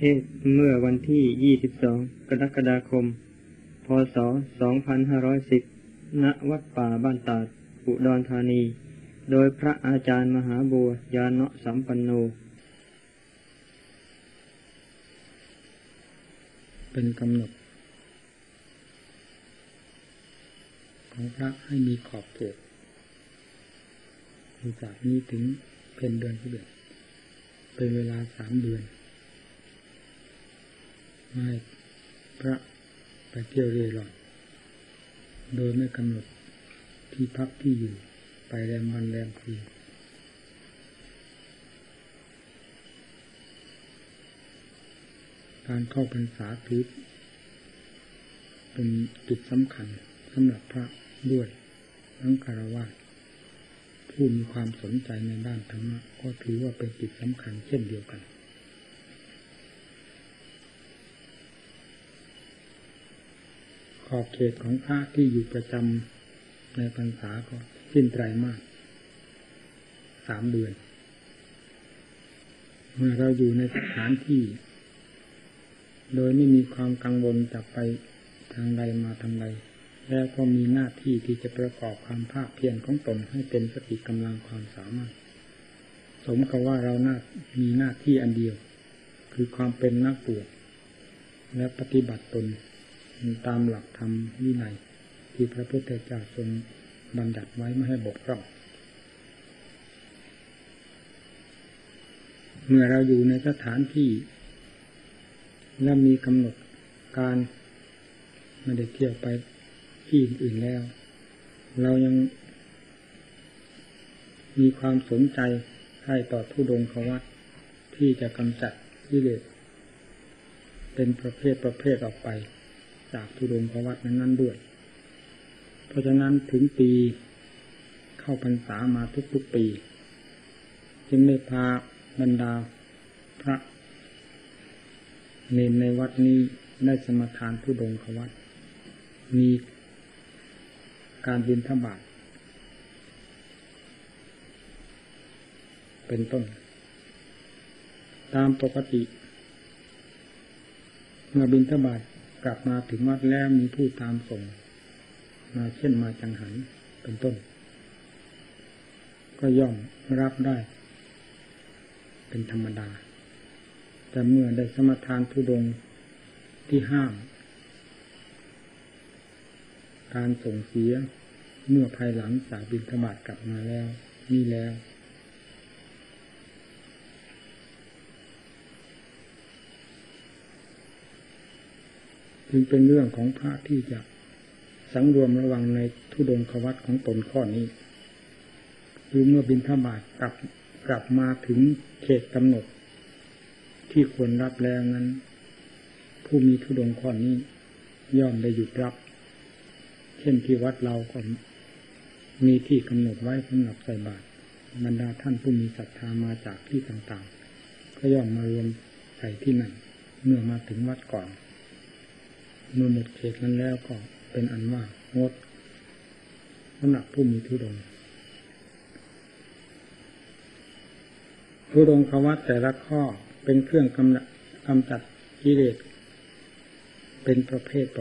เทศเมื่อวันที่22กรกฎาคมพ.ศ. 2510ณวัดป่าบ้านตาดอุดรธานีโดยพระอาจารย์มหาบัวยานะสัมปันโนเป็นกำหนดของพระให้มีขอบเขตจากนี้ถึงเป็นเดือน11เป็นเวลา3 เดือนให้พระไปเที่ยวเร่ร่อนโดยไม่กำหนดที่พักที่อยู่ไปแรมวันแรมคืนการเข้าพรรษาถือเป็นจุดสำคัญสำหรับพระด้วยทั้งฆราวาสผู้มีความสนใจในด้านธรรมะก็ถือว่าเป็นจุดสำคัญเช่นเดียวกันขอบเขตของพระที่อยู่ประจำในพรรษาก็สิ้นไตรมาส3 เดือนเมื่อเราอยู่ในสถานที่โดยไม่มีความกังวลจะไปทางใดมาทางใดแล้วก็มีหน้าที่ที่จะประกอบความภาคเพียรของตนให้เป็นสติกำลังความสามารถสมกับว่าเรามีหน้าที่อันเดียวคือความเป็นนักบวชและปฏิบัติตนตามหลักธรรมวินัยที่พระพุทธเจ้าทรงบัญญัติไว้ไม่ให้บกพร่องเมื่อเราอยู่ในสถานที่และมีกำหนดการไม่ได้เที่ยวไปที่อื่นแล้วเรายังมีความสนใจให้ต่อธุดงควัตรที่จะกำจัดกิเลสเป็นประเภทออกไปจากธุดงควัตรนั้นด้วยเพราะฉะนั้นถึงปีเข้าพรรษามาทุกปีจึงได้พาบรรดาพระเณรในวัดนี้ได้สมทานธุดงควัตรมีการบิณฑบาตเป็นต้นตามปกติเมื่อบิณฑบาตกลับมาถึงวัดแล้วมีผู้ตามส่งมาเช่นมาจังหันเป็นต้นก็ย่อมรับได้เป็นธรรมดาแต่เมื่อได้สมทานธุดงค์ที่ห้ามการส่งเสียเมื่อภายหลังจากบิณฑบาตกลับมาแล้วนี่แล้วจึงเป็นเรื่องของพระที่จะสังรวมระวังในธุดงควัตรของตนข้อนี้คือเมื่อบิณฑบาตกลับมาถึงเขตกำหนดที่ควรรับแล้วนั้นผู้มีธุดงค์ข้อนี้ย่อมได้หยุดรับเช่นที่วัดเราก็มีที่กำหนดไว้สำหรับใส่บาตรบรรดาท่านผู้มีศรัทธามาจากที่ต่างๆก็ย่อมมารวมใส่ที่นั่นเมื่อมาถึงวัดก่อนเมื่อหมดเขตนั้นแล้วก็เป็นอันว่างดสำหรับผู้มีธุดงค์ธุดงควัตรแต่ละข้อเป็นเครื่องกำจัดกิเลสเป็นประเภท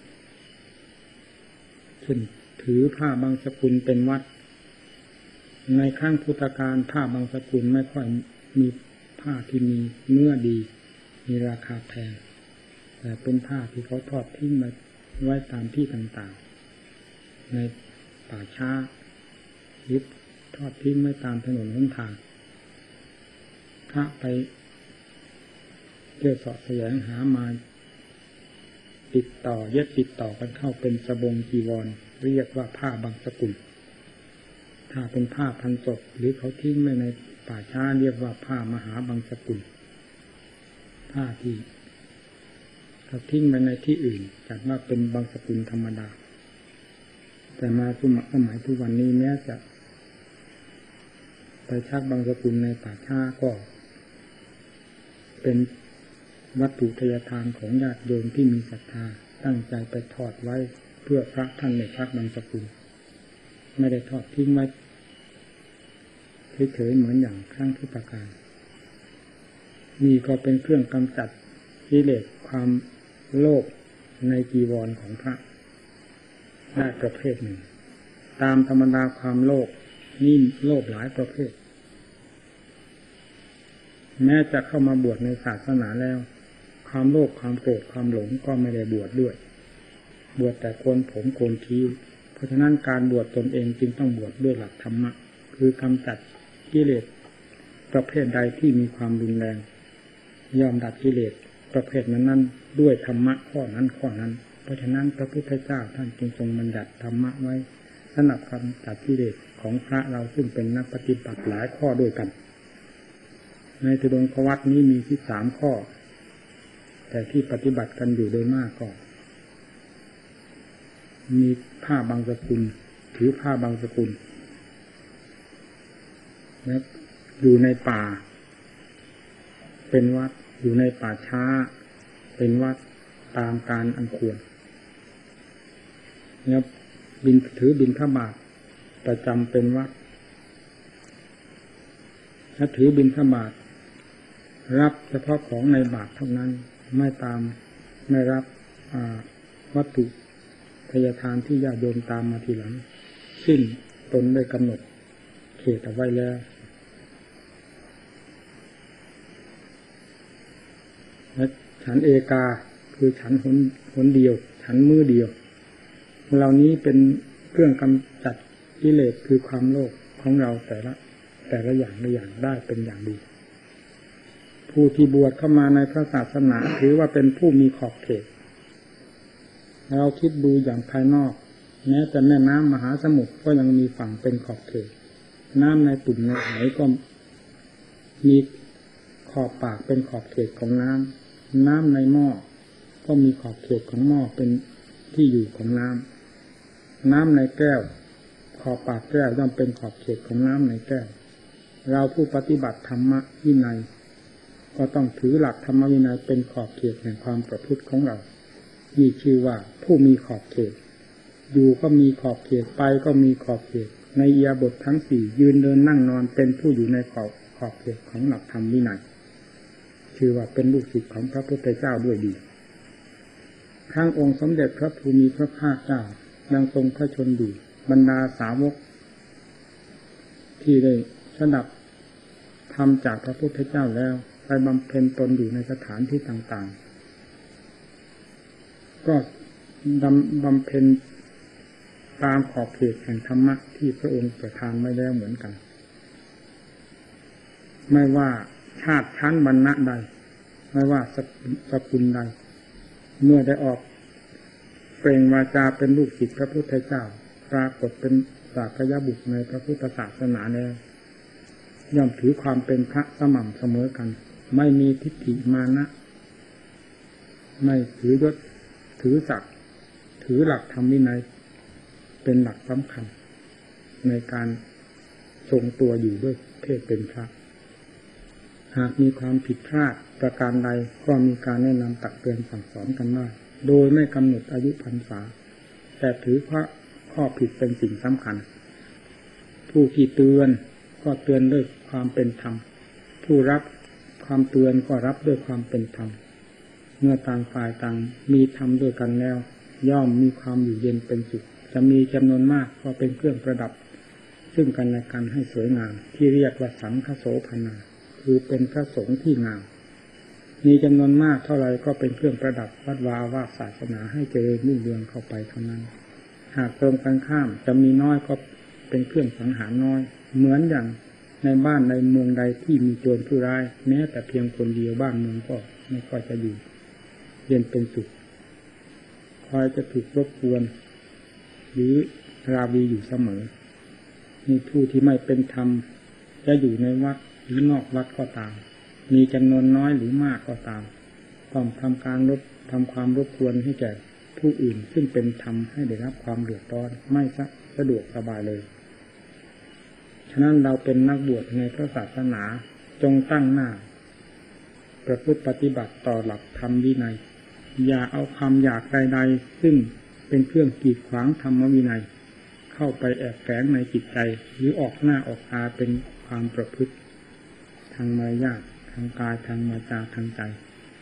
เช่นถือผ้าบางสกุลเป็นวัดในครั้งพุทธกาลผ้าบางสกุลไม่ค่อยมีผ้าที่มีเนื้อดีมีราคาแพงแต่เป็นผ้าที่เขาทอดทิ้งมาไว้ตามที่ต่างๆในป่าช้าหรือทอดทิ้งไว้ตามถนนหนทางพระไปเที่ยวเสาะแสวงหามาติดต่อกันเข้าเป็นสบงจีวรเรียกว่าผ้าบางสกุลถ้าเป็นผ้าพันศพหรือเขาทิ้งไว้ในป่าช้าเรียกว่าผ้ามหาบางสกุลผ้าที่เขาทิ้งไว้ในที่อื่นจัดว่าเป็นบางสกุลธรรมดาแต่มาสมัยทุกวันนี้แม้จะไปชักบางสกุลในป่าช้าก็เป็นวัตถุทายทานของญาติโยมที่มีศรัทธาตั้งใจไปทอดไว้เพื่อพระท่านในพระบางสกุลไม่ได้ทอดทิ้งไว้เฉยๆเหมือนอย่างครั้งพุทธกาลนี่ก็เป็นเครื่องกำจัดกิเลสความโลภในจีวรของพระได้ประเภทหนึ่งตามธรรมดาความโลภนี่โลภหลายประเภทแม้จะเข้ามาบวชในศาสนาแล้วความโลภความโกรธความหลงก็ไม่ได้บวชด้วยบวชแต่โกนผมโกนคิ้วเพราะฉะนั้นการบวชตนเองจึงต้องบวชด้วยหลักธรรมะคือกำจัดกิเลสประเภทใดที่มีความรุนแรงยอมดับกิเลสประเภทนั้นด้วยธรรมะข้อนั้นเพราะฉะนั้นพระพุทธเจ้าท่านจึงทรงบัญญัติธรรมะไว้สำหรับกำจัดกิเลสของพระเราซึ่งเป็นนักปฏิบัติหลายข้อด้วยกันในธุดงควัตรนี้มี13ข้อแต่ที่ปฏิบัติกันอยู่โดยมากก็มีผ้าบางสกุลถือผ้าบางสกุลและอยู่ในป่าเป็นวัดอยู่ในป่าช้าเป็นวัดตามการอันควรแล้วถือบิณฑบาตประจำเป็นวัดถ้าถือบิณฑบาตรับเฉพาะของในบาตรเท่านั้นไม่รับวัตถุทายทานที่ญาติโยมตามมาทีหลังซึ่งตนได้กำหนดเขตเอาไว้แล้วและฉันเอกาคือฉันหนเดียวฉันมือเดียวเหล่านี้เป็นเครื่องกำจัดกิเลสคือความโลภของเราแต่ละอย่างได้เป็นอย่างดีผู้ที่บวชเข้ามาในพระศาสนาถือว่าเป็นผู้มีขอบเขตเราคิดดูอย่างภายนอกแม้แต่แม่น้ำมหาสมุทรก็ยังมีฝั่งเป็นขอบเขตน้ำในตุ่มในไหก็มีขอบปากเป็นขอบเขตของน้ำในหม้อก็มีขอบเขตของหม้อเป็นที่อยู่ของน้ำในแก้วขอบปากแก้วย่อมเป็นขอบเขตของน้ำในแก้วเราผู้ปฏิบัติธรรมะวินัยก็ต้องถือหลักธรรมวินัยเป็นขอบเขตแห่งความประพฤติของเรามีชื่อว่าผู้มีขอบเขตอยู่ก็มีขอบเขตไปก็มีขอบเขตในอิริยาบถทั้งสี่ยืนเดินนั่งนอนเป็นผู้อยู่ในขอบเขตของหลักธรรมวินัยชื่อว่าเป็นลูกศิษย์ของพระพุทธเจ้าด้วยดีทั้งองค์สมเด็จพระภูมิพระภาคเจ้ายังทรงพระชนอยู่บรรดาสาวกที่ได้สดับธรรมจากพระพุทธเจ้าแล้วไปบำเพ็ญตนอยู่ในสถานที่ต่างๆก็บำเพ็ญตามขอบเขตแห่งธรรมะที่พระองค์ประทานไว้แล้วเหมือนกันไม่ว่าชาติชั้นวรรณะใดไม่ว่าสกุลใดเมื่อได้ออกเปล่งวาจาเป็นลูกศิษย์พระพุทธเจ้าปรากฏเป็นสากยบุตรในพระพุทธศาสนาแล้วย่อมถือความเป็นพระสม่ำเสมอกันไม่มีทิฏฐิมานะไม่ถือยศถือศักดิ์ถือหลักธรรมวินัยเป็นหลักสำคัญในการทรงตัวอยู่ด้วยเพศเป็นพระหากมีความผิดพลาดประการใดก็มีการแนะนำตักเตือนสั่งสอนกันว่าโดยไม่กำหนดอายุพรรษาแต่ถือพระข้อผิดเป็นสิ่งสำคัญผู้ที่เตือนก็เตือนด้วยความเป็นธรรมผู้รับความเตือนก็รับด้วยความเป็นธรรมเมื่อต่างฝ่ายต่างมีธรรมด้วยกันแล้วย่อมมีความอยู่เย็นเป็นสุขจะมีจำนวนมากก็เป็นเครื่องประดับซึ่งกันและกันให้สวยงามที่เรียกว่าสังฆโสภณาคือเป็นพระสงฆ์ที่งามมีจำนวนมากเท่าไรก็เป็นเครื่องประดับวัดวาอาวาสศาสนาให้เจริญรุ่งเรืองเข้าไปเท่านั้นหากตรงกันข้ามจะมีน้อยก็เป็นเครื่องสังหารน้อยเหมือนอย่างในบ้านในเมืองใดที่มีโจรผู้ร้ายแม้แต่เพียงคนเดียวบ้านเมืองก็ไม่ค่อยจะอยู่เย็นเป็นสุขคอยจะถูกรบกวนหรือราวีอยู่เสมอมีผู้ที่ไม่เป็นธรรมจะอยู่ในวัดหรือนอกวัดก็ตามมีจำนวนน้อยหรือมากก็ตามต้องทำความรบกวนให้แก่ผู้อื่นซึ่งเป็นธรรมให้ได้รับความเดือดร้อนไม่สะดวกสบายเลยฉะนั้นเราเป็นนักบวชในพระศาสนาจงตั้งหน้าประพฤติปฏิบัติต่อหลักธรรมวินัยอย่าเอาความอยากใดๆซึ่งเป็นเครื่องกีดขวางธรรมวินัยเข้าไปแอบแฝงในจิตใจหรือออกหน้าออกตาเป็นความประพฤติทางมารยาททางกายทางวาจาทางใจ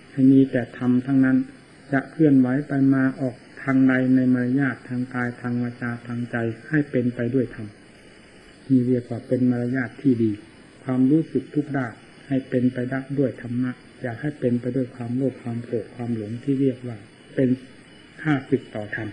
ให้มีแต่ธรรมทั้งนั้นจะเคลื่อนไหวไปมาออกทางใดในมารยาททางกายทางวาจาทางใจให้เป็นไปด้วยธรรมนี่เรียกว่าเป็นมารยาทที่ดีความรู้สึกทุกด้านให้เป็นไปได้ด้วยธรรมะอย่าให้เป็นไปด้วยความโลภความโกรธความหลงที่เรียกว่าเป็นข้าศึกต่อธรรม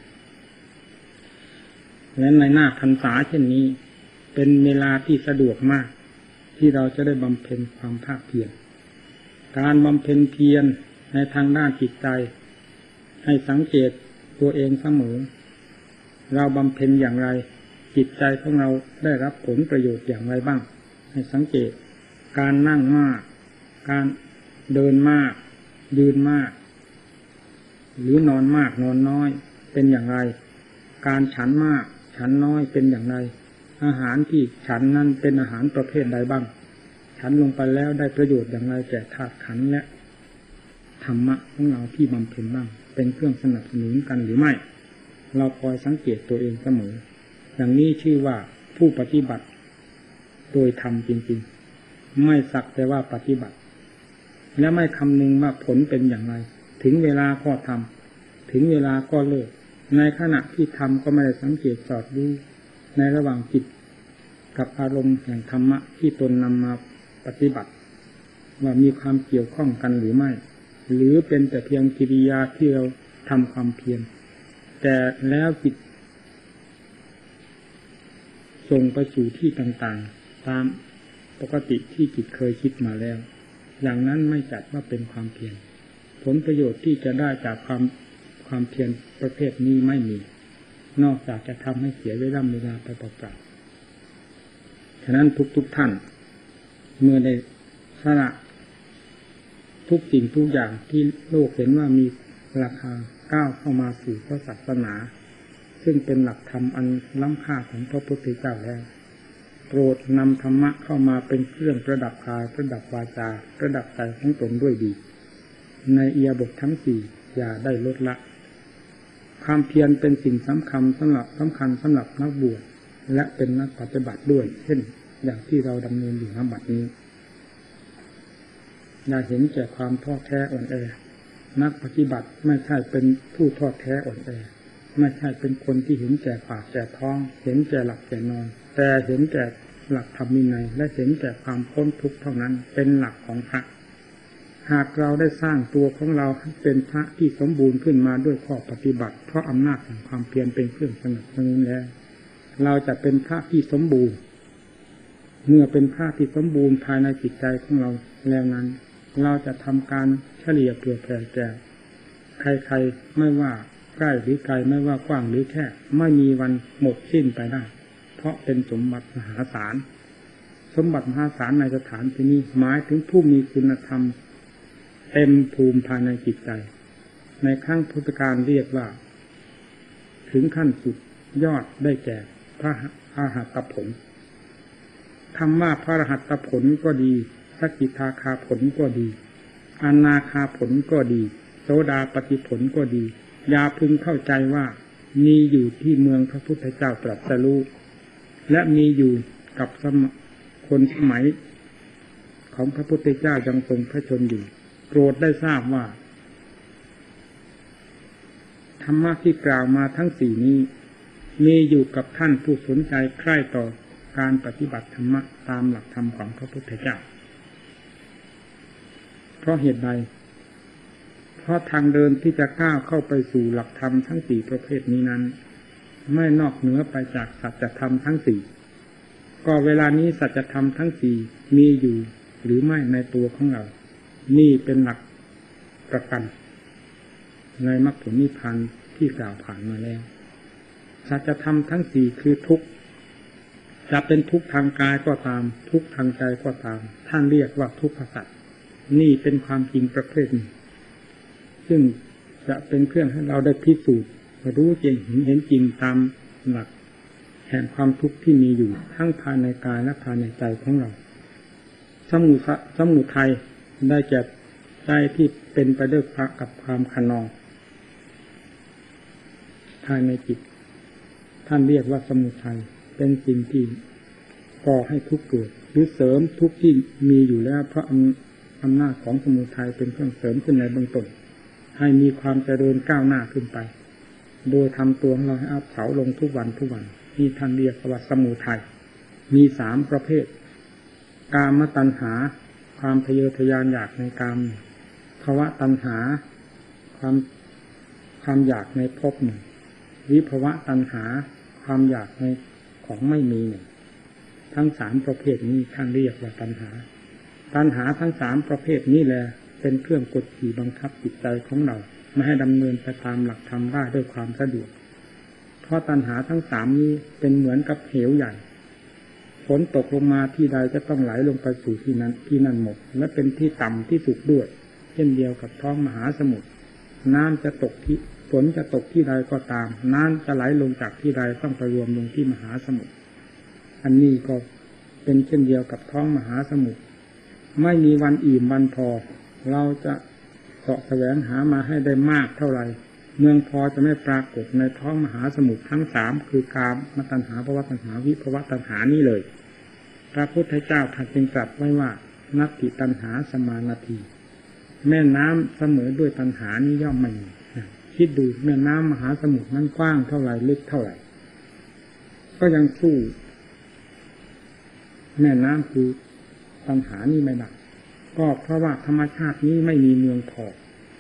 และในหน้าพรรษาเช่นนี้เป็นเวลาที่สะดวกมากที่เราจะได้บำเพ็ญความภาคเพียรการบำเพ็ญเพียรในทางด้านจิตใจให้สังเกตตัวเองเสมอเราบำเพ็ญอย่างไรจิตใจของเราได้รับผลประโยชน์อย่างไรบ้างให้สังเกตการนั่งมากการเดินมากยืนมากหรือนอนมากนอนน้อยเป็นอย่างไรการฉันมากฉันน้อยเป็นอย่างไรอาหารที่ฉันนั้นเป็นอาหารประเภทใดบ้างฉันลงไปแล้วได้ประโยชน์อย่างไรแก่ธาตุขันธ์และธรรมะของเราที่บำเพ็ญบ้างเป็นเครื่องสนับสนุนกันหรือไม่เราคอยสังเกตตัวเองเสมออย่างนี้ชื่อว่าผู้ปฏิบัติโดยธรรมจริงๆไม่สักแต่ว่าปฏิบัติและไม่คำนึงว่าผลเป็นอย่างไรถึงเวลาก็ทำถึงเวลาก็เลิกในขณะที่ทำก็ไม่ได้สังเกตสอดดูในระหว่างจิตกับอารมณ์แห่งธรรมะที่ตนนำมาปฏิบัติว่ามีความเกี่ยวข้องกันหรือไม่หรือเป็นแต่เพียงกิริยาที่เราทำความเพียรแต่แล้วจิตส่งไปสู่ที่ต่างๆตามปกติที่จิตเคยคิดมาแล้วอย่างนั้นไม่จัดว่าเป็นความเพียรผลประโยชน์ที่จะได้จากความเพียรประเภทนี้ไม่มีนอกจากจะทำให้เสียเวลาไปเปล่าๆฉะนั้นทุกท่านเมื่อได้สละทุกสิ่งทุกอย่างที่โลกเห็นว่ามีราคาก้าวเข้ามาสู่พระศาสนาซึ่งเป็นหลักธรรมอันล้ำค่าของพระพุทธเจ้าแล้วโปรดนำธรรมะเข้ามาเป็นเครื่องประดับกายประดับวาจาประดับใจของตนด้วยดีในอิริยาบถทั้งสี่อย่าได้ลดละความเพียรเป็นสิ่งสำคัญสำหรับนักบวชและเป็นนักปฏิบัติด้วยเช่นอย่างที่เราดำเนินอยู่ณบัดนี้อย่าเห็นแก่ความท้อแท้อ่อนแอนักปฏิบัติไม่ใช่เป็นผู้ท้อแท้อ่อนแอไม่ใช่เป็นคนที่เห็นแก่ปากแก่ท้องเห็นแก่หลับแก่นอนแต่เห็นแก่หลักธรรมวินัยและเห็นแก่ความพ้นทุกข์เท่านั้นเป็นหลักของพระหากเราได้สร้างตัวของเราให้เป็นพระที่สมบูรณ์ขึ้นมาด้วยข้อปฏิบัติเพราะอำนาจแห่งความเพียรเป็นเครื่องสนับสนุนแล้วเราจะเป็นพระที่สมบูรณ์เมื่อเป็นพระที่สมบูรณ์ภายในจิตใจของเราแล้วนั้นเราจะทำการเฉลี่ยเผื่อแผ่แก่ใครๆไม่ว่าใกล้หรือไกลไม่ว่ากว้างหรือแคบไม่มีวันหมดสิ้นไปได้เพราะเป็นสมบัติมหาศาลสมบัติมหาศาลในสถานที่นี้หมายถึงผู้มีคุณธรรมเต็มภูมิภายในจิตใจในครั้งพุทธกาลเรียกว่าถึงขั้นสุดยอดได้แก่พระอรหัตผลคำว่าพระอรหัตผลก็ดีสกิทาคาผลก็ดีอนาคาผลก็ดีโสดาปัตติผลก็ดีอย่าพึงเข้าใจว่ามีอยู่ที่เมืองพระพุทธเจ้าตรัสรู้และมีอยู่กับคนสมัยของพระพุทธเจ้ายังทรงพระชนอยู่โปรดได้ทราบว่าธรรมะที่กล่าวมาทั้งสี่นี้มีอยู่กับท่านผู้สนใจใคร่ต่อการปฏิบัติธรรมะตามหลักธรรมของพระพุทธเจ้าเพราะเหตุใดเพราะทางเดินที่จะก้าวเข้าไปสู่หลักธรรมทั้งสี่ประเภทนี้นั้นไม่นอกเหนือไปจากสัจธรรมทั้งสี่ก็เวลานี้สัจธรรมทั้งสี่มีอยู่หรือไม่ในตัวของเรานี่เป็นหลักประกันในมรรคผลนิพพานที่กล่าวผ่านมาแล้วสัจธรรมทั้งสี่คือทุกข์จะเป็นทุกข์ทางกายก็ตามทุกข์ทางใจก็ตามท่านเรียกว่าทุกขสัจนี่เป็นความจริงประเภทหนึ่งซึ่งจะเป็นเครื่องให้เราได้พิสูจน์รู้จริงเห็นจริงตามหลักแห่งความทุกข์ที่มีอยู่ทั้งภายในกายและภายในใจของเราสมุทัยได้แก่ใจที่เป็นไปด้วยกับความขนองภายในจิตท่านเรียกว่าสมุทัยเป็นสิ่งที่ก่อให้ทุกข์เกิดหรือเสริมทุกข์ที่มีอยู่แล้วเพราะอำนาจของสมุทัยเป็นเครื่องเสริมขึ้นในเบื้องต้นให้มีความเจริญก้าวหน้าขึ้นไปโดยทำตัวของเราให้อับเฉาลงทุกวันที่ท่านเรียกว่าสมุทัยมี3ประเภทกามตัณหาความทะเยอทะยานอยากในกามภวตัณหาความอยากในภพหนึ่งวิภวตัณหาความอยากในของไม่มีหนึ่งทั้ง3ประเภทนี้ท่านเรียกว่าตัณหาทั้ง3ประเภทนี้แหละเป็นเครื่องกดขี่บังคับจิตใจของเราไม่ให้ดำเนินไปตามหลักธรรมได้ด้วยความสะดวกเพราะตัณหาทั้ง3นี้เป็นเหมือนกับเหวใหญ่ฝนตกลงมาที่ใดจะต้องไหลลงไปสู่ที่นั้นหมดและเป็นที่ต่ำที่สุดด้วยเช่นเดียวกับท้องมหาสมุทรน้ำจะตกที่ฝนจะตกที่ใดก็ตามน้ำจะไหลลงจากที่ใดต้องไปรวมลงที่มหาสมุทรอันนี้ก็เป็นเช่นเดียวกับท้องมหาสมุทรไม่มีวันอิ่มวันพอเราจะเสาะแสวงหามาให้ได้มากเท่าไหร่เมืองพอจะไม่ปรากฏในท้องมหาสมุทรทั้ง3คือกามตัณหาภวตัณหาวิภวตัณหานี้เลยพระพุทธเจ้าท่านจึงตรัสไว้ว่านัตติตัณหาสมานาทีแม่น้ำเสมอด้วยตัณหานี้ย่อมไม่มีคิดดูแม่น้ำมหาสมุทรนั้นกว้างเท่าไหร่ลึกเท่าไหร่ก็ยังสู้แม่น้ำคือตัณหานี้ไม่ได้ก็เพราะว่าธรรมชาตินี้ไม่มีเมืองพอ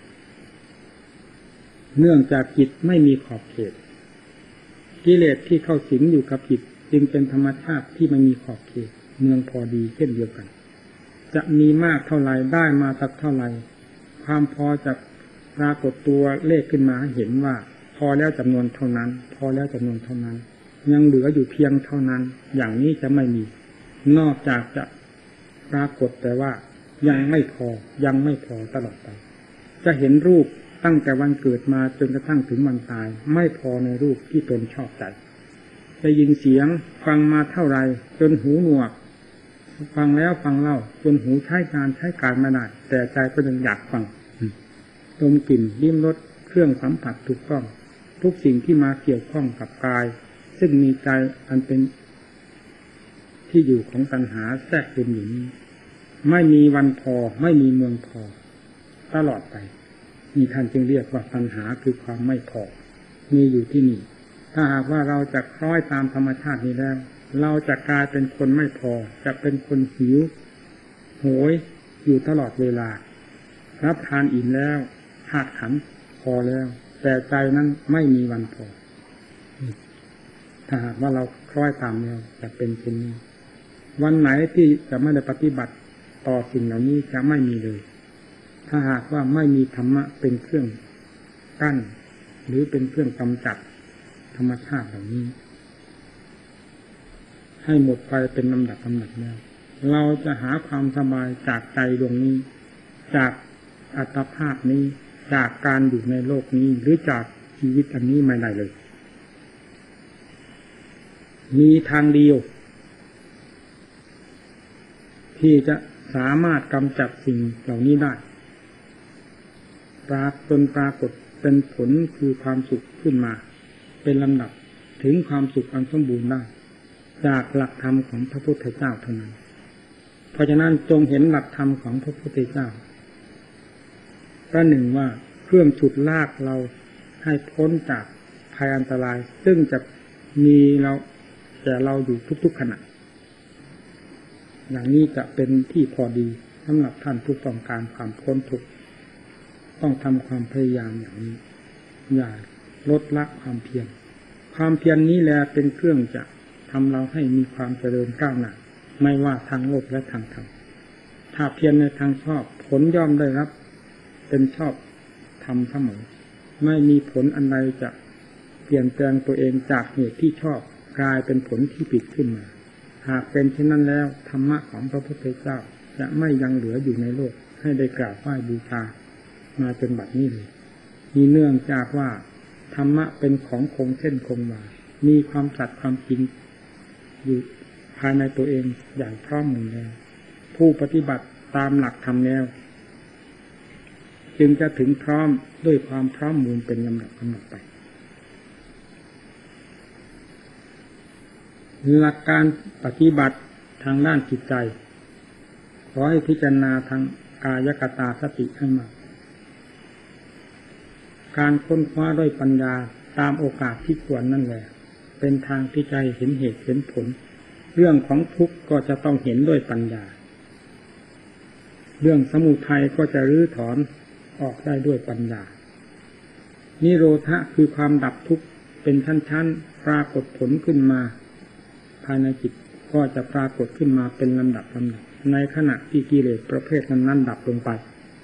เนื่องจากจิตไม่มีขอบเขตกิเลสที่เข้าสิงอยู่กับจิตจึงเป็นธรรมชาติที่ไม่มีขอบเขตเมืองพอดีเช่นเดียวกันจะมีมากเท่าไรได้มาสักเท่าไรความพอจะปรากฏตัวเลขขึ้นมาให้เห็นว่าพอแล้วจำนวนเท่านั้นพอแล้วจำนวนเท่านั้นยังเหลืออยู่เพียงเท่านั้นอย่างนี้จะไม่มีนอกจากจะปรากฏแต่ว่ายังไม่พอตลอดไปจะเห็นรูปตั้งแต่วันเกิดมาจนกระทั่งถึงวันตายไม่พอในรูปที่ตนชอบใจได้ยินเสียงฟังมาเท่าไรจนหูหนวกฟังแล้วฟังเล่าจนหูใช้การไม่ได้แต่ใจก็ยังอยากฟังดมกลิ่นลิ้มรสเครื่องสัมผัสถูกต้องทุกสิ่งที่มาเกี่ยวข้องกับกายซึ่งมีใจอันเป็นที่อยู่ของตัณหาแทรกซึมอยู่นี้ไม่มีวันพอไม่มีเมืองพอตลอดไปนี่ท่านจึงเรียกว่าตัณหาคือความไม่พอมีอยู่ที่นี่ถ้าหากว่าเราจะคล้อยตามธรรมชาตินี้แล้วเราจะกลายเป็นคนไม่พอจะเป็นคนหิวโหยอยู่ตลอดเวลารับทานอิ่มแล้วธาตุขันธ์พอแล้วแต่ใจนั้นไม่มีวันพอถ้าหากว่าเราคล้อยตามแล้วจะเป็นเช่นนี้วันไหนที่จะไม่ได้ปฏิบัติต่อสิ่งเหล่านี้จะไม่มีเลยถ้าหากว่าไม่มีธรรมะเป็นเครื่องกั้นหรือเป็นเครื่องกำจัดธรรมชาติเหล่านี้ให้หมดไปเป็นลำดับแล้วเราจะหาความสบายจากใจดวงนี้จากอัตภาพนี้จากการอยู่ในโลกนี้หรือจากชีวิตอันนี้ไม่ได้เลยมีทางเดียวที่จะสามารถกำจัดสิ่งเหล่านี้ได้ปรากฏเป็นผลคือความสุขขึ้นมาเป็นลำดับถึงความสุขอันสมบูรณ์ได้จากหลักธรรมของพระพุทธเจ้าเท่านั้นเพราะฉะนั้นจงเห็นหลักธรรมของพระพุทธเจ้าประหนึ่งว่าเครื่องฉุดลากเราให้พ้นจากภัยอันตรายซึ่งจะมีเราแต่เราอยู่ทุกๆขณะอย่างนี้จะเป็นที่พอดีสำหรับท่านผู้ต้องการความพ้นทุกข์ต้องทำความพยายามอย่างนี้อย่าลดละความเพียรนี้แหละเป็นเครื่องจะทำเราให้มีความเจริญก้าวหน้าไม่ว่าทางโลกและทางธรรมถ้าเพียรในทางชอบผลย่อมได้รับเป็นชอบธรรมเสมอไม่มีผลอันใดจะเปลี่ยนแปลงตัวเองจากเหตุที่ชอบกลายเป็นผลที่ผิดขึ้นมาหากเป็นเช่นนั้นแล้วธรรมะของพระพุทธเจ้าจะไม่ยังเหลืออยู่ในโลกให้ได้กราบไหว้บูชามาจนบัดนี้เลยมีเนื่องจากว่าธรรมะเป็นของคงเส้นคงวามีความสัตย์ความจริงอยู่ภายในตัวเองอย่างพร้อมหมดแล้วผู้ปฏิบัติตามหลักธรรมแล้วจึงจะถึงพร้อมด้วยความพร้อมมูลเป็นลำดับไปหลักการปฏิบัติทางด้านจิตใจขอให้พิจารณาทางกายกตาสติให้มากการค้นคว้าด้วยปัญญาตามโอกาสที่ควรนั่นแหละเป็นทางที่ใจเห็นเหตุเห็นผลเรื่องของทุกข์ก็จะต้องเห็นด้วยปัญญาเรื่องสมุทัยก็จะรื้อถอนออกได้ด้วยปัญญานิโรธะคือความดับทุกข์เป็นชั้นๆปรากฏผลขึ้นมาภายในจิตก็จะปรากฏขึ้นมาเป็นลำดับในขณะที่กิเลสประเภทนั้นดับลงไป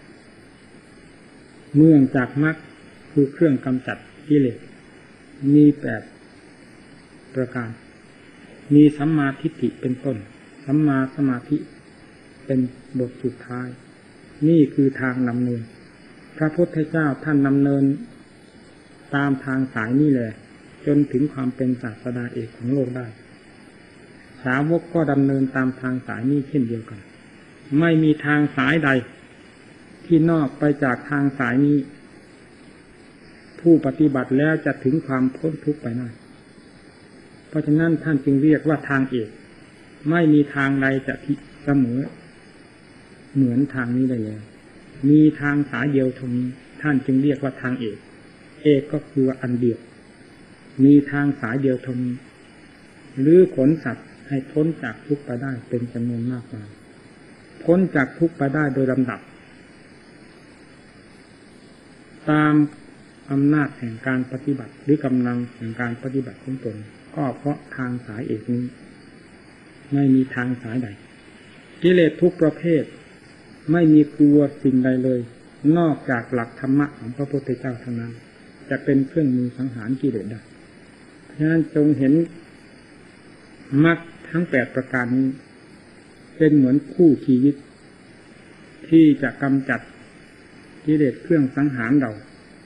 เนื่องจากมรรคคือเครื่องกำจัดกิเลสมี8ประการมีสัมมาทิฏฐิเป็นต้นสัมมาสมาธิเป็นบทสุดท้ายนี่คือทางดำเนินพระพุทธเจ้าท่านดำเนินตามทางสายนี้แหละจนถึงความเป็นศาสดาเอกของโลกได้สาวกก็ดำเนินตามทางสายนี้เช่นเดียวกันไม่มีทางสายใดที่นอกไปจากทางสายนี้ผู้ปฏิบัติแล้วจะถึงความพ้นทุกข์ไปได้เพราะฉะนั้นท่านจึงเรียกว่าทางเอกไม่มีทางใดจะเสมอเหมือนทางนี้ได้เลยมีทางสายเดียวเท่านี้ท่านจึงเรียกว่าทางเอกเอกก็คืออันเดียวมีทางสายเดียวเท่านี้หรือขนสัตว์ให้พ้นจากทุกข์ไปได้เป็นจำนวนมากมายพ้นจากทุกข์ไปได้โดยลำดับตามอำนาจแห่งการปฏิบัติหรือกำลังแห่งการปฏิบัติของตนก็เพราะทางสายเอกนี้ไม่มีทางสายใดกิเลสทุกประเภทไม่มีกลัวสิ่งใดเลยนอกจากหลักธรรมะของพระพุทธเจ้าเท่านั้นจะเป็นเครื่องมือสังหารกิเลสได้เพราะฉะนั้นจงเห็นมรรคทั้ง8ประการนี้เป็นเหมือนคู่ชีวิตที่จะกำจัดกิเลสเครื่องสังหารเรา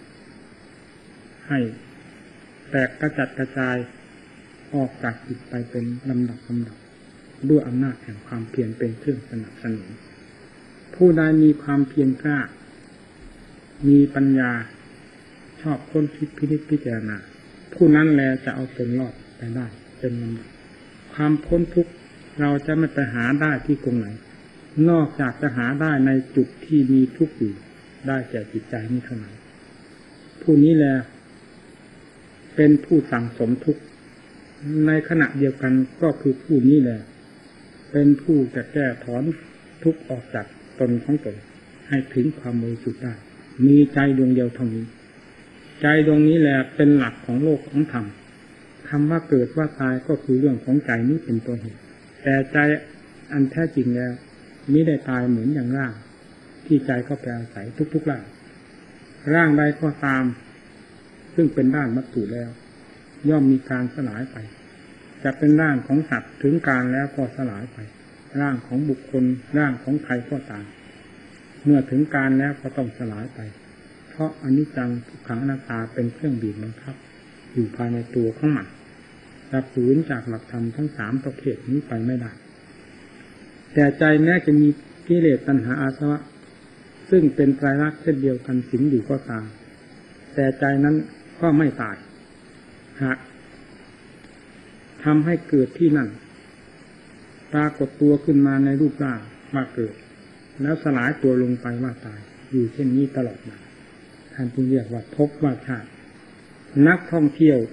ให้แตกกระจัดกระจายออกจากจิตไปเป็นลำดับด้วยอำนาจแห่งความเพียรเป็นเครื่องสนับสนุนผู้ใดมีความเพียรกล้ามีปัญญาชอบค้นคิดพิจารณาผู้นั้นแลจะเอาตนรอดไปได้เป็นลำดับความพ้นทุกข์เราจะไม่ไปหาได้ที่ตรงไหนนอกจากจะหาได้ในจุดที่มีทุกข์อยู่ได้แก่จิตใจนี้เท่านั้นผู้นี้แลเป็นผู้สั่งสมทุกข์ในขณะเดียวกันก็คือผู้นี้แหละเป็นผู้จะแก้ถอนทุกข์ออกจากตนของตนให้ถึงความบริสุทธิ์ได้มีใจดวงเดียวเท่านี้ใจดวงนี้แหละเป็นหลักของโลกของธรรมคำว่าเกิดว่าตายก็คือเรื่องของใจนี้เป็นตัวเหตุแต่ใจอันแท้จริงแล้วมิได้ตายเหมือนอย่างร่างที่ใจเข้าไปอาศัยทุกๆร่างใดก็ตามซึ่งเป็นด้านวัตถุแล้วย่อมมีการสลายไปจะเป็นร่างของสัตว์ถึงการแล้วก็สลายไปร่างของบุคคลร่างของใครก็ตามเมื่อถึงการแล้วก็ต้องสลายไปเพราะอนิจจังทุกขังอนัตตาเป็นเครื่องบีบบังคับอยู่ภายในตัวของมันจะฝืนจากหลักธรรมทั้ง3ประเภทนี้ไปไม่ได้แต่ใจแม้จะมีกิเลสตัณหาอาสวะซึ่งเป็นไตรลักษณ์เช่นเดียวกันสิงอยู่ก็ตามแต่ใจนั้นก็ไม่ตายหากทำให้เกิดที่นั่นปรากฏตัวขึ้นมาในรูปร่างว่าเกิดแล้วสลายตัวลงไปว่าตายอยู่เช่นนี้ตลอดมาท่านจึงเรียกว่าภพว่าชาตินักท่องเที่ยว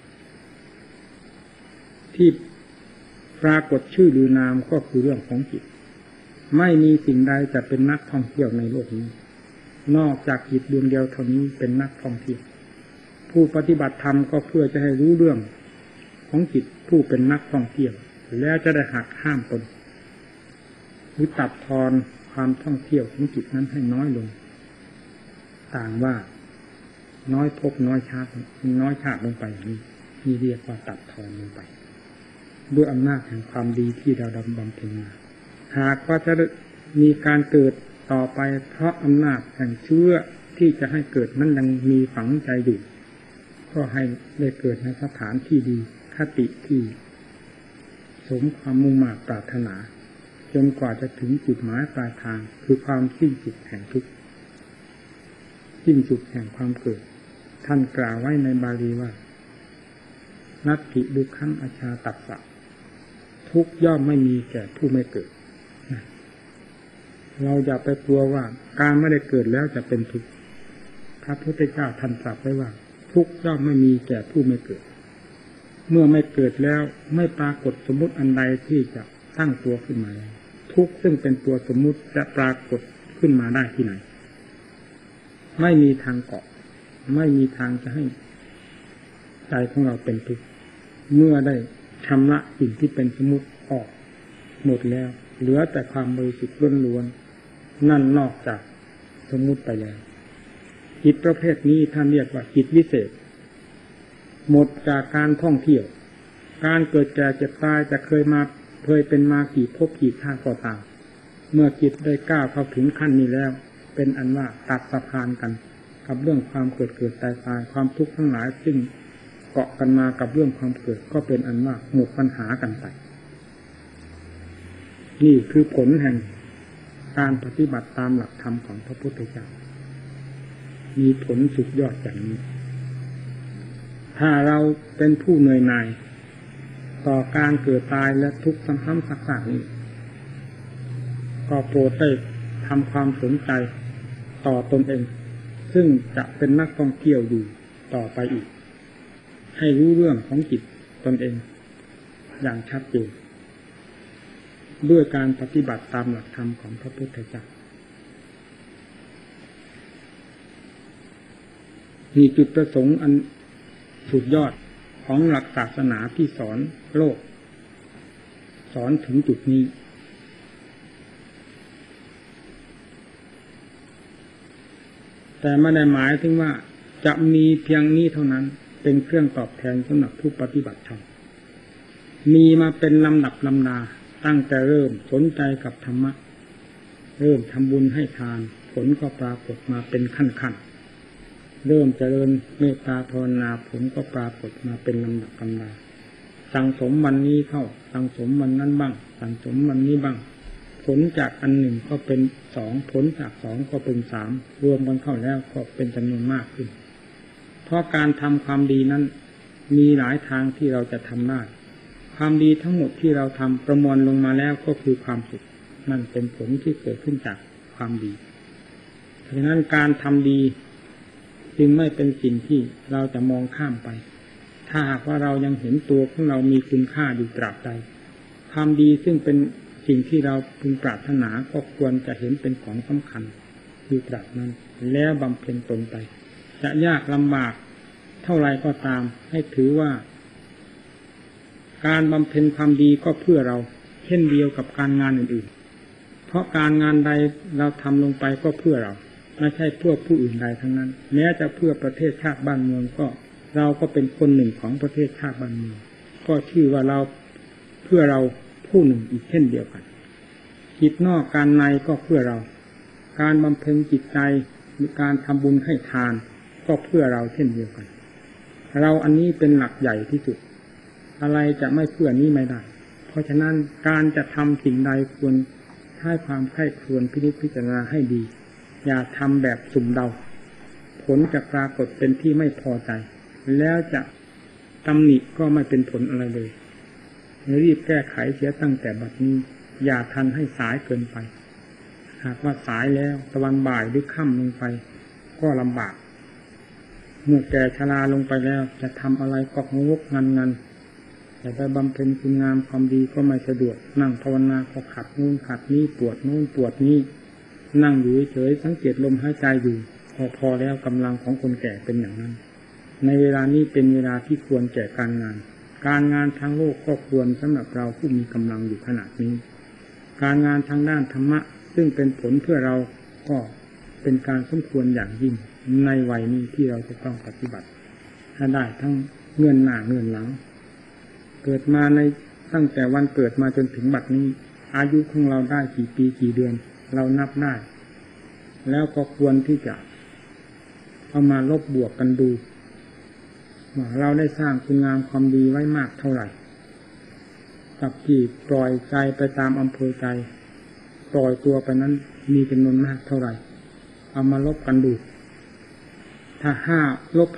ที่ปรากฏชื่อหรือนามก็คือเรื่องของจิตไม่มีสิ่งใดจะเป็นนักท่องเที่ยวในโลกนี้นอกจากจิตดวงเดียวเท่านี้เป็นนักท่องเที่ยวผู้ปฏิบัติธรรมก็เพื่อจะให้รู้เรื่องของจิตผู้เป็นนักท่องเที่ยวแล้วจะได้หักห้ามตนหรือตัดทอนความท่องเที่ยวของจิตนั้นให้น้อยลงต่างว่าน้อยภพน้อยชาติลงไปอย่างนี้ที่เรียกว่าตัดทอนลงไปด้วยอำนาจแห่งความดีที่เราบำเพ็ญมาหากว่าจะมีการเกิดต่อไปเพราะอำนาจแห่งเชื้อที่จะให้เกิดนั้นยังมีฝังใจอยู่ก็ให้ได้เกิดในสถานที่ดีคติที่สมความมุ่งมั่นปรารถนาจนกว่าจะถึงจุดหมายปลายทางคือความสิ้นสุดแห่งทุกข์สิ้นสุดแห่งความเกิดท่านกล่าวไว้ในบาลีว่านัตถิดุขังอชาตัสสะทุกข์ย่อมไม่มีแก่ผู้ไม่เกิดเราอย่าไปกลัวว่าการไม่ได้เกิดแล้วจะเป็นทุกข์พระพุทธเจ้าท่านตรัสไว้ว่าทุกข์ย่อมไม่มีแก่ผู้ไม่เกิดเมื่อไม่เกิดแล้วไม่ปรากฏสมมุติอันใดที่จะตั้งตัวขึ้นมาแล้วทุกข์ซึ่งเป็นตัวสมมุติจะปรากฏขึ้นมาได้ที่ไหนไม่มีทางเกาะไม่มีทางจะให้ใจของเราเป็นทุกข์เมื่อได้ชำระสิ่งที่เป็นสมมุติออกหมดแล้วเหลือแต่ความบริสุทธิ์ล้วนๆนั่นนอกจากสมมุติไปแล้วจิตประเภทนี้ท่านเรียกว่าจิตวิเศษหมดจากการท่องเที่ยวการเกิดแก่เจ็บตายจะเคยเป็นมากี่ภพกี่ชาติก็ตามเมื่อจิตได้ก้าวเข้าถึงขั้นนี้แล้วเป็นอันว่าตัดสะพานกันกับเรื่องความเกิดตายความทุกข์ทั้งหลายซึ่งเกาะกันมากับเรื่องความเกิดก็เป็นอันว่าหมดปัญหากันไปนี่คือผลแห่งการปฏิบัติตามหลักธรรมของพระพุทธเจ้ามีผลสุดยอดอย่างนี้ถ้าเราเป็นผู้เหนื่อยหน่ายต่อการเกิดตายและทุกข์ซ้ำๆซักๆนี้ก็โปรดได้ทำความสนใจต่อตนเองซึ่งจะเป็นนักท่องเที่ยวอยู่ต่อไปอีกให้รู้เรื่องของจิตตนเองอย่างชัดเจนด้วยการปฏิบัติตามหลักธรรมของพระพุทธเจ้ามีจุดประสงค์อันสุดยอดของหลักศาสนาที่สอนโลกสอนถึงจุดนี้แต่ไม่ได้หมายถึงว่าจะมีเพียงนี้เท่านั้นเป็นเครื่องตอบแทนสำหรับผู้ปฏิบัติธรรมมีมาเป็นลำดับลำดาตั้งแต่เริ่มสนใจกับธรรมะเริ่มทำบุญให้ทานผลก็ปรากฏมาเป็นขั้นๆเริ่มเจริญเมตตาภาวนาผลก็ปรากฏมาเป็นลำดับลำดาสั่งสมวันนี้เข้าสั่งสมวันนั้นบ้างสั่งสมวันนี้บ้างผลจากอันหนึ่งก็เป็นสองผลจากสองก็เป็นสามรวมกันเข้าแล้วก็เป็นจำนวนมากขึ้นเพราะการทำความดีนั้นมีหลายทางที่เราจะทำได้ความดีทั้งหมดที่เราทำประมวลลงมาแล้วก็คือความสุขนั่นเป็นผลที่เกิดขึ้นจากความดีเพราะฉะนั้นการทำดีจึงไม่เป็นสิ่งที่เราจะมองข้ามไปถ้าหากว่าเรายังเห็นตัวของเรามีคุณค่าอยู่ตราบใดความดีซึ่งเป็นสิ่งที่เราพึงปรารถนาก็ควรจะเห็นเป็นของสำคัญอยู่ตราบนั้นแล้วบำเพ็ญตนไปจะยากลำบากเท่าไรก็ตามให้ถือว่าการบำเพ็ญความดีก็เพื่อเราเช่นเดียวกับการงานอื่นๆเพราะการงานใดเราทำลงไปก็เพื่อเราไม่ใช่เพื่อผู้อื่นใดทั้งนั้นแม้จะเพื่อประเทศชาติบ้านเมืองก็เราก็เป็นคนหนึ่งของประเทศชาติบ้านเมืองก็ชื่อว่าเราเพื่อเราผู้หนึ่งอีกเช่นเดียวกันจิตนอกการในก็เพื่อเราการบำเพ็ญจิตใจมีการทำบุญให้ทานก็เพื่อเราเช่นเดียวกันเราอันนี้เป็นหลักใหญ่ที่สุดอะไรจะไม่เพื่อนี้ไม่ได้เพราะฉะนั้นการจะทำสิ่งใดควรให้ความใคร่ครวญพินิจพิจารณาให้ดีอย่าทำแบบสุ่มเดาผลจะปรากฏเป็นที่ไม่พอใจแล้วจะตำหนิก็ไม่เป็นผลอะไรเลยรีบแก้ไขเสียตั้งแต่บัดนี้อย่าทันให้สายเกินไปหากว่าสายแล้วตะวันบ่ายหรือค่ำลงไปก็ลำบากเมื่อแก่ชราลงไปแล้วจะทำอะไรก็งกงันแต่ไปบำเพ็ญคุณงามความดีก็ไม่สะดวกนั่งภาวนาก็ขัดนู่นขัดนี่ปวดนู่นปวดนี่นั่งอยู่เฉยสังเกตลมหายใจอยู่พอแล้วกำลังของคนแก่เป็นอย่างนั้นในเวลานี้เป็นเวลาที่ควรแก่การงานทางโลกก็ควรสำหรับเราผู้มีกำลังอยู่ขณะนี้การงานทางด้านธรรมะซึ่งเป็นผลเพื่อเราก็เป็นการสมควรอย่างยิ่งในวัยนี้ที่เราจะต้องปฏิบัติให้ได้ทั้งเงื่อนหน้าเงื่อนหลังเกิดมาในตั้งแต่วันเกิดมาจนถึงบัดนี้อายุของเราได้กี่ปีกี่เดือนเรานับได้แล้วก็ควรที่จะเอามาลบบวกกันดูว่าเราได้สร้างคุณงามความดีไว้มากเท่าไหร่กับที่ปล่อยใจไปตามอำเภอใจปล่อยตัวไปนั้นมีจำนวนมากเท่าไหร่เอามาลบกันดูถ้า5 ลบ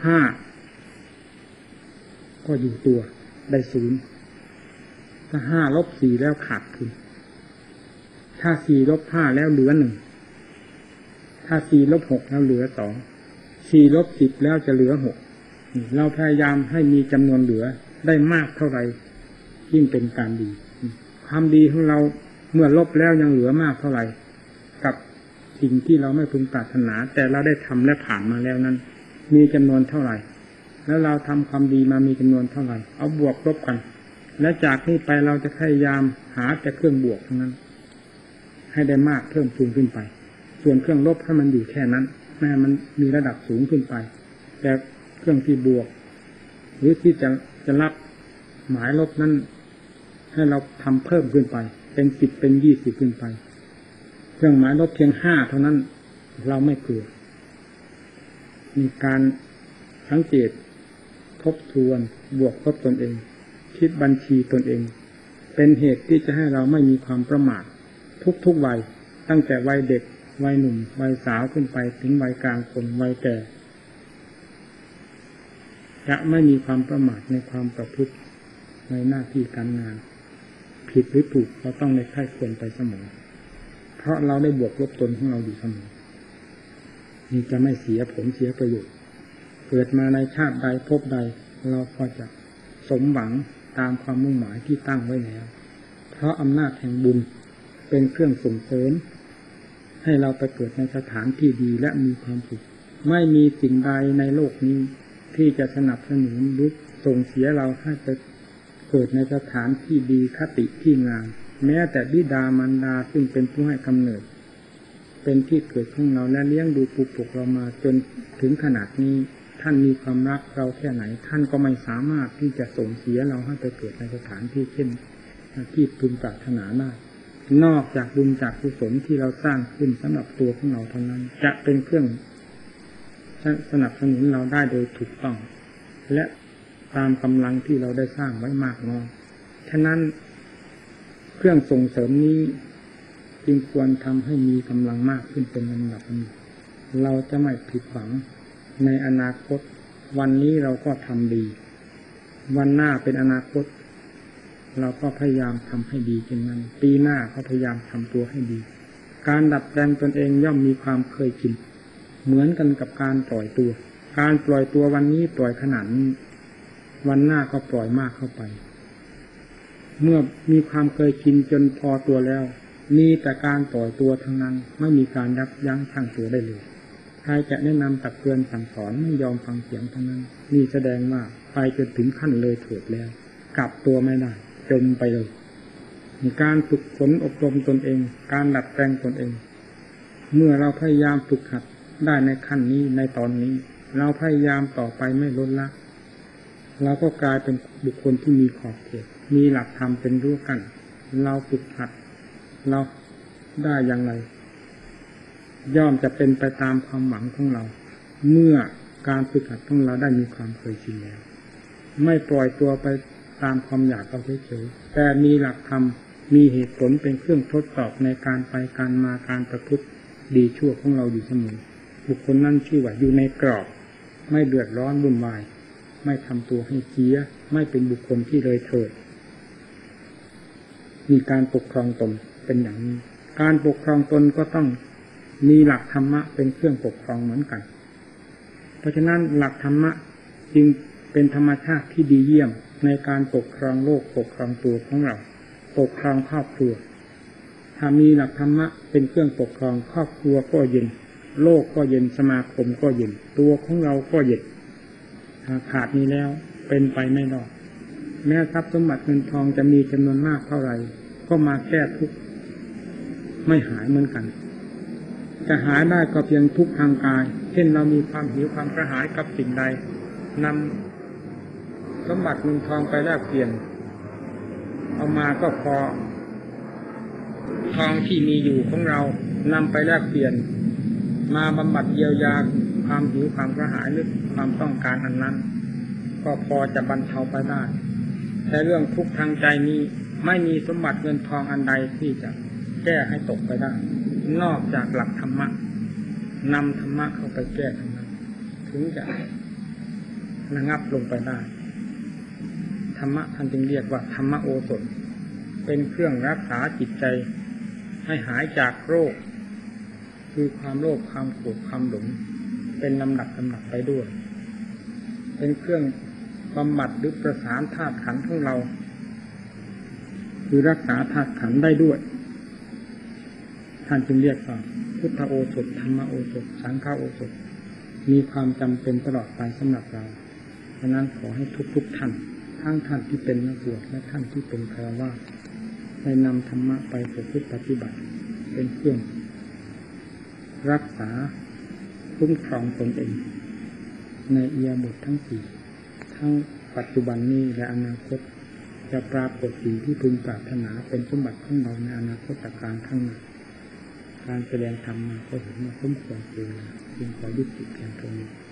5ก็อยู่ตัวได้0ถ้า5 ลบ 4แล้วขาดทุนทถ้า4 ลบ 5แล้วเหลือ 1ถ้า4 ลบ 6แล้วเหลือ 2 4 ลบ 10แล้วจะเหลือ 6เราพยายามให้มีจำนวนเหลือได้มากเท่าไหร่ยิ่งเป็นการดีความดีของเราเมื่อลบแล้วยังเหลือมากเท่าไหร่กับสิ่งที่เราไม่พึงปรารถนาแต่เราได้ทำและผ่านมาแล้วนั้นมีจำนวนเท่าไหร่แล้วเราทำความดีมามีจำนวนเท่าไหร่เอาบวกลบกันและจากนี้ไปเราจะพยายามหาแต่เครื่องบวกทั้งนั้นให้ได้มากเพิ่มพูนขึ้นไปส่วนเครื่องลบให้มันอยู่แค่นั้นไม่ให้มันมีระดับสูงขึ้นไปแต่เครื่องที่บวกหรือที่จะรับหมายลบนั้นให้เราทำเพิ่มขึ้นไปเป็น10เป็น20ขึ้นไปเครื่องหมายลบเพียง5เท่านั้นเราไม่กลัวมีการสังเกตทบทวนบวกลบตนเองคิดบัญชีตนเองเป็นเหตุที่จะให้เราไม่มีความประมาททุกวัยตั้งแต่วัยเด็กวัยหนุ่มวัยสาวขึ้นไปถึงวัยกลางคนวัยแก่จะไม่มีความประมาทในความประพฤติในหน้าที่การงานผิดหรือถูกเราต้องในค่ายควรไปเสมอเพราะเราได้บวกลบตนของเราอยู่เสมอนี่จะไม่เสียผลเสียประโยชน์เกิดมาในชาติใดภพใดเราก็จะสมหวังตามความมุ่งหมายที่ตั้งไว้แล้วเพราะอำนาจแห่งบุญเป็นเครื่องส่งเสริมให้เราไปเกิดในสถานที่ดีและมีความสุขไม่มีสิ่งใดในโลกนี้ที่จะสนับสนุนหรือส่งเสียเราให้ไปเกิดในสถานที่ดีคติที่งามแม้แต่บิดามารดาซึ่งเป็นผู้ให้กำเนิดเป็นที่เกิดของเราและเลี้ยงดูปลูกปลูกเรามาจนถึงขนาดนี้ท่านมีความรักเราแค่ไหนท่านก็ไม่สามารถที่จะส่งเสียเราให้ไปเกิดในสถานที่เช่นที่พึงปรารถนาได้นอกจากบุญจากกุศลที่เราสร้างขึ้นสำหรับตัวของเราเท่านั้นจะเป็นเครื่องสนับสนุนเราได้โดยถูกต้องและตามกำลังที่เราได้สร้างไว้มากน้อยฉะนั้นเครื่องส่งเสริมนี้จึงควรทำให้มีกำลังมากขึ้นเป็นลำดับเราจะไม่ผิดหวังในอนาคตวันนี้เราก็ทำดีวันหน้าเป็นอนาคตเราก็พยายามทำให้ดีเช่นนั้นปีหน้าก็พยายามทำตัวให้ดีการดัดแปลงตนเองย่อมมีความเคยชินเหมือนกันกับการปล่อยตัวการปล่อยตัววันนี้ปล่อยขนาดนี้วันหน้าก็ปล่อยมากเข้าไปเมื่อมีความเคยชินจนพอตัวแล้วมีแต่การปล่อยตัวทั้งนั้นไม่มีการยับยั้งชั่งตัวได้เลยใครจะแนะนำตักเตือนสั่งสอนไม่ยอมฟังเสียงทั้งนั้นนี่แสดงว่าไปจนถึงขั้นเลยเถิดแล้วกลับตัวไม่ได้จมไปเลยการฝึกฝนอบรมตนเองการดัดแปลงตนเองเมื่อเราพยายามฝึกหัดได้ในขั้นนี้ในตอนนี้เราพยายามต่อไปไม่ลดละเราก็กลายเป็นบุคคลที่มีขอบเขตมีหลักธรรมเป็นรั้วกั้นเราฝึกหัดเราได้อย่างไรย่อมจะเป็นไปตามความหวังของเราเมื่อการฝึกหัดของเราได้มีความเคยชินแล้วไม่ปล่อยตัวไปตามความอยากเอาเฉยๆแต่มีหลักธรรมมีเหตุผลเป็นเครื่องทดสอบในการไปการมาการประพฤติดีชั่วของเราอยู่เสมอบุคคลนั้นชื่อว่าอยู่ในกรอบไม่เดือดร้อนวุ่นวายไม่ทำตัวให้เสียไม่เป็นบุคคลที่เลยเถิดมีการปกครองตนเป็นอย่างนี้การปกครองตนก็ต้องมีหลักธรรมะเป็นเครื่องปกครองเหมือนกันเพราะฉะนั้นหลักธรรมะจึงเป็นธรรมชาติที่ดีเยี่ยมในการปกครองโลกปกครองตัวของเราปกครองครอบครัวถ้ามีหลักธรรมะเป็นเครื่องปกครองครอบครัวก็เย็นโลกก็เย็นสมาคมก็เย็นตัวของเราก็เย็นถ้าขาดนี้แล้วเป็นไปไม่รอดแม้ทรัพย์สมบัติเงินทองจะมีจำนวนมากเท่าไหร่ก็มาแก้ทุกข์ไม่หายเหมือนกันจะหายได้ก็เพียงทุกข์ทางกายเช่นเรามีความหิวความกระหายกับสิ่งใดนำสมบัติเงินทองไปแลกเปลี่ยนเอามาก็พอทองที่มีอยู่ของเรานำไปแลกเปลี่ยนมาบำบัดเยียวยาความหิวความกระหายหรือความต้องการอันนั้นก็พอจะบรรเทาไปได้แต่เรื่องทุกข์ทางใจนี้ไม่มีสมบัติเงินทองอันใดที่จะแก้ให้ตกไปได้นอกจากหลักธรรมะนำธรรมะเข้าไปแก้ทั้งนั้นถึงจะระงับลงไปได้ธรรมะท่านจึงเรียกว่าธรรมโอสถเป็นเครื่องรักษาจิตใจให้หายจากโรคคือความโลภความโกรธความหลงเป็นลำดับไปด้วยเป็นเครื่องบำบัดหรือประสานธาตุขันธ์ของเราคือรักษาธาตุขันธ์ได้ด้วยท่านจึงเรียกว่าพุทธโอสถธรรมโอสถสังฆโอสถมีความจำเป็นตลอดไปสำหรับเราเพราะนั้นขอให้ทุกท่านทั้งท่านที่เป็นนักบวชและท่านที่เป็นฆราวาสได้นำธรรมะไปประพฤติปฏิบัติเป็นเครื่องรักษาคุ้มครองตนเองในอิริยาบถทั้งสี่ทั้งปัจจุบันนี้และอนาคตจะปรากฏสิ่งที่พึงปรารถนาเป็นสมบัติของเราในอนาคตการข้างหน้าการแสดงธรรมมาก็เห็นว่าสมควรเวลาจึงขอยุติเพียงเท่านี้